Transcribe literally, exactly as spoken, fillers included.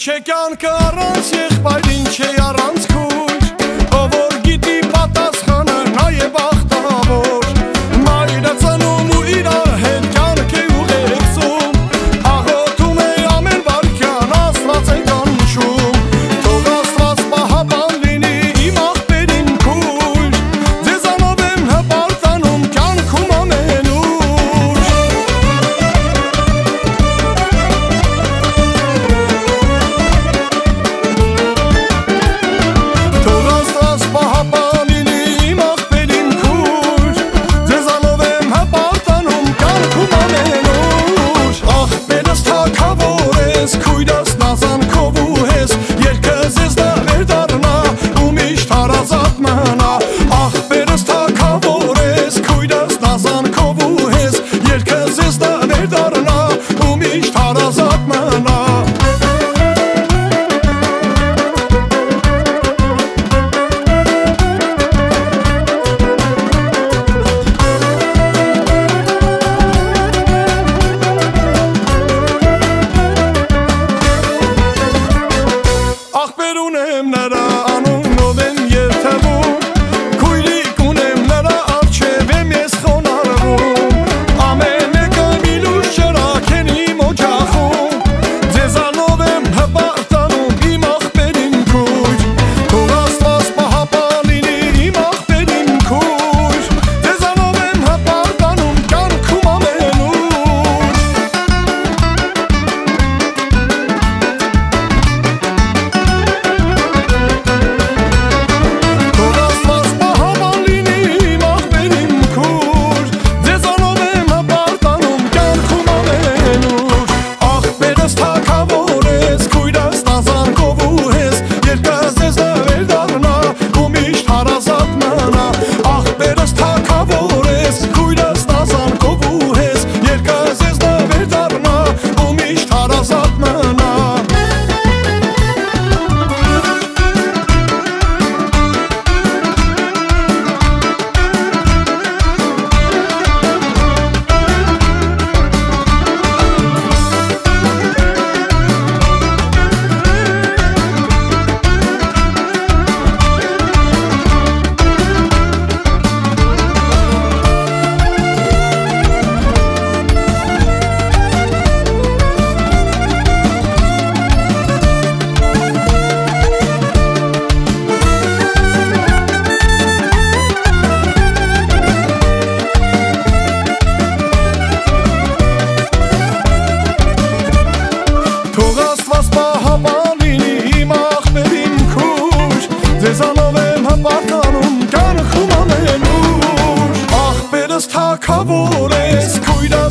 Ինչ է կյանքը առանց եղբայր, ինչ է առանց քույր, ով որ գիտի պատասխանը նա է բախտավոր։ Մայրը ծնում ու իրար հետ կյանք է ուղեկցում, աղոթում է ամեն վայրկյան Աստված է կանչում։ Թող Աստված պահապան լինի իմ աղբերին քույր, ձեզանով եմ հպարտանում կյանքում ամենուր։ Թող Աստված պահապան լինի իմ աղբերին քույր, ձեզանով եմ հպարտանում կյանքում ամենուր։ Աղբերս թագավոր ես, քույրս նազանքով ու հես, երկը ձեզ դա վերդառնա ու միշտ հարազատ մնա։ Աղբերս թագավոր ես, քույրս նազանքով ու հես, երկը ձեզ դա վերդառնա ու միշտ հարազատ մնա։ Աղբեր ունեմ նրա անունով եմ երթևում, քույրիկ ունեմ նրա առջև եմ ես խոնարհվում։ Ամեն մեկը մի լույս ճրագ են իմ օջախում, ձեզանով եմ հպարտանում իմ աղբերին քույր։ Թող Աստված պահապան լինի իմ աղբերին քույր, ձեզանով եմ հպարտանում կյանքում ամենուր։ Թող Աստված պահապան լինի իմ աղբերին քույր, ձեզանով եմ հպարտանում կյանքում ամենուր։ Աղբերս թագավոր ես, քույրս նազանքով ու հես, երկը ձեզ դա վերդառնա ու միշտ հարազատ մնա։ Աղբերս թագավոր ես, քույրս նազանքով ու հես, երկը ձեզ դա վերդառնա ու միշտ հարազատ մնա։ Թող Աստված պահապան լինի իմ աղբերին քույր, ձեզանով եմ հպարտանում կյանքում ամենուր։ Աղբերս թագավոր ես, քույրս